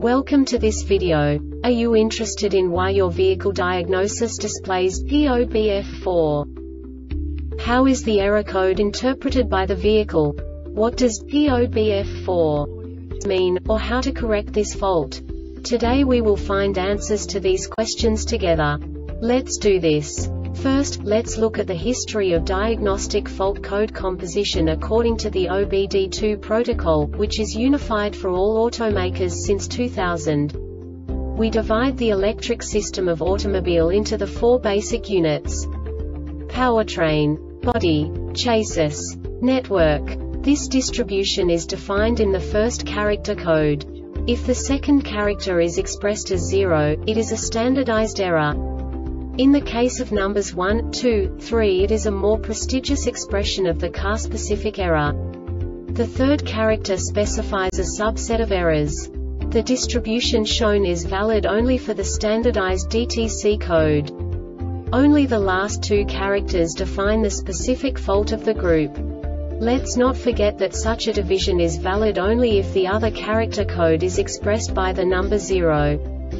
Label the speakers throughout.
Speaker 1: Welcome to this video. Are you interested in why your vehicle diagnosis displays P0BF4? How is the error code interpreted by the vehicle? What does P0BF4 mean, or how to correct this fault? Today we will find answers to these questions together. Let's do this. First, let's look at the history of diagnostic fault code composition according to the OBD2 protocol, which is unified for all automakers since 2000. We divide the electric system of automobile into the four basic units: powertrain, body, chassis, network. This distribution is defined in the first character code. If the second character is expressed as 0, it is a standardized error. In the case of numbers 1, 2, 3, it is a more prestigious expression of the car-specific error. The third character specifies a subset of errors. The distribution shown is valid only for the standardized DTC code. Only the last two characters define the specific fault of the group. Let's not forget that such a division is valid only if the other character code is expressed by the number 0.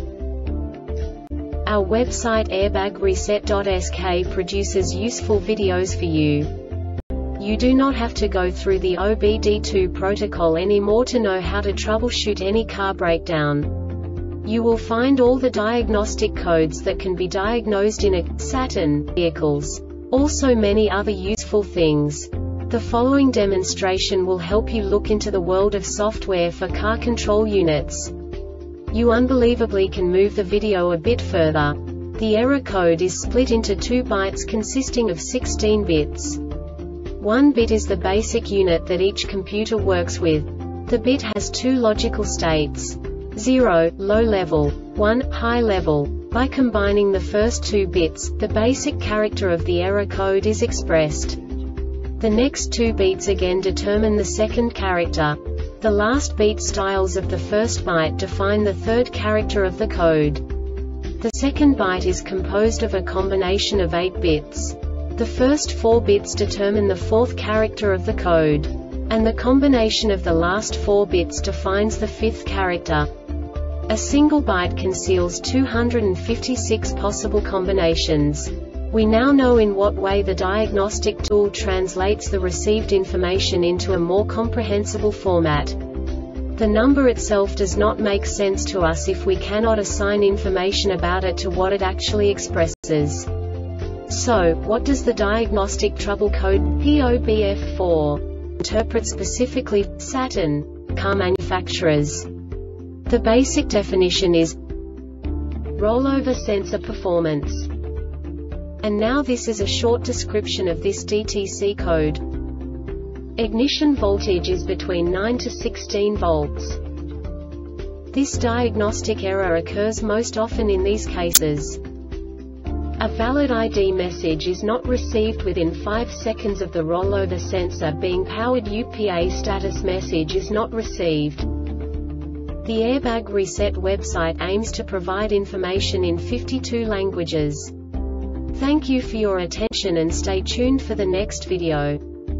Speaker 1: Our website airbagreset.sk produces useful videos for you. You do not have to go through the OBD2 protocol anymore to know how to troubleshoot any car breakdown. You will find all the diagnostic codes that can be diagnosed in a Saturn vehicles. Also many other useful things. The following demonstration will help you look into the world of software for car control units. You unbelievably can move the video a bit further. The error code is split into 2 bytes consisting of 16 bits. 1 bit is the basic unit that each computer works with. The bit has 2 logical states: 0, low level, 1, high level. By combining the first 2 bits, the basic character of the error code is expressed. The next 2 beats again determine the second character. The last beat styles of the first byte define the third character of the code. The second byte is composed of a combination of 8 bits. The first 4 bits determine the fourth character of the code. And the combination of the last 4 bits defines the fifth character. A single byte conceals 256 possible combinations. We now know in what way the diagnostic tool translates the received information into a more comprehensible format. The number itself does not make sense to us if we cannot assign information about it to what it actually expresses. So, what does the diagnostic trouble code P0BF4 interpret specifically for Saturn car manufacturers? The basic definition is rollover sensor performance. And now this is a short description of this DTC code. Ignition voltage is between 9 to 16 volts. This diagnostic error occurs most often in these cases: a valid ID message is not received within 5 seconds of the rollover sensor being powered. UPA status message is not received. The Airbag Reset website aims to provide information in 52 languages. Thank you for your attention and stay tuned for the next video.